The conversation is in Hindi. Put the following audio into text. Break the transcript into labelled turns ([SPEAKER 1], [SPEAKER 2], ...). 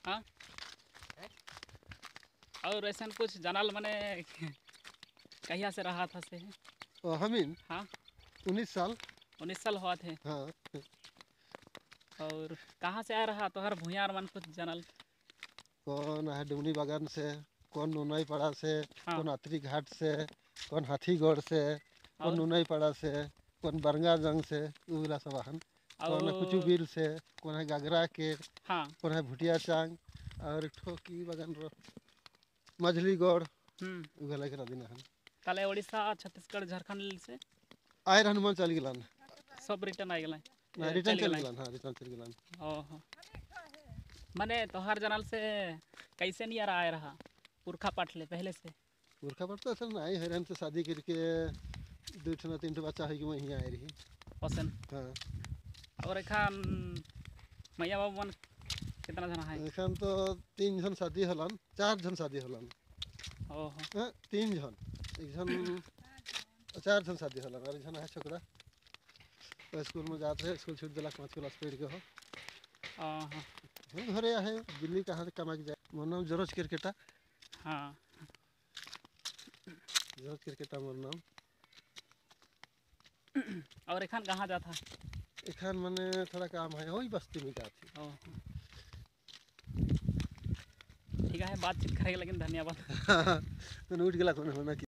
[SPEAKER 1] हाँ। और ऐसा कुछ जानल मने कहिया से रहा था से?
[SPEAKER 2] हमीन
[SPEAKER 1] हाँ।
[SPEAKER 2] 19 साल।
[SPEAKER 1] 19 साल हुआ थे।
[SPEAKER 2] हाँ।
[SPEAKER 1] और कहाँ से आ रहा तो हर भूयार मन कुछ जानल?
[SPEAKER 2] कौन है डुमनी बागान से, कौन नुनाई पाड़ा से,
[SPEAKER 1] हाँ।
[SPEAKER 2] कौन आतरी घाट से, कौन हाथीगढ़ से, कौन
[SPEAKER 1] और
[SPEAKER 2] नुनाई पाड़ा से, कौन बरंगा जंग से, उला सब आहन। कौन है कुचू
[SPEAKER 1] और
[SPEAKER 2] बिल से, कौन है गागरा के,
[SPEAKER 1] हाँ।
[SPEAKER 2] कौन है भुटिया चांग, और एक ठो की बागान रो मझलीगढ़ उगला के दिन हन।
[SPEAKER 1] ताले उड़ीसा छत्तीसगढ़ झारखंड से
[SPEAKER 2] आए रहन मन चल गिलान।
[SPEAKER 1] सब रिटर्न आ गए?
[SPEAKER 2] ना रिटर्न चल गिलान। हाँ रिटर्न चल गिलान।
[SPEAKER 1] ओहो। मने तोहार जानल से कैसे नहीं आ रहा पुरखा पाटले पहले से?
[SPEAKER 2] पुरखा पर तो असल नहीं है, हम तो शादी करके 2-3 बच्चा है कि मैं यहीं आए रही।
[SPEAKER 1] पसंद।
[SPEAKER 2] हाँ।
[SPEAKER 1] और एखान मैया बाबू मन कितना जना है?
[SPEAKER 2] एखन तो 3 जन शादी हलन, 4 जन शादी हलन।
[SPEAKER 1] ओहो।
[SPEAKER 2] हाँ 3 जन, एक जन 4 जन शादी हलन और एक जन है छोकरा तो स्कूल में जाते हैं, स्कूल छूट दिला 5 क्लास पढ़ के हो।
[SPEAKER 1] ओहो।
[SPEAKER 2] हम घरे आहे दिल्ली कहाँ कमा के जाए। मोर नाम जरोज क्रिकेटा।
[SPEAKER 1] हाँ।
[SPEAKER 2] जरोज क्रिकेटा मोर नाम।
[SPEAKER 1] और एखान कहाँ जाता?
[SPEAKER 2] एखन मने थोड़ा काम है वही बस्ती में जाती।
[SPEAKER 1] ओहो। ठीक है बातचीत करेंगे लेकिन धन्यवाद।
[SPEAKER 2] तो उठ गला कौन होना कि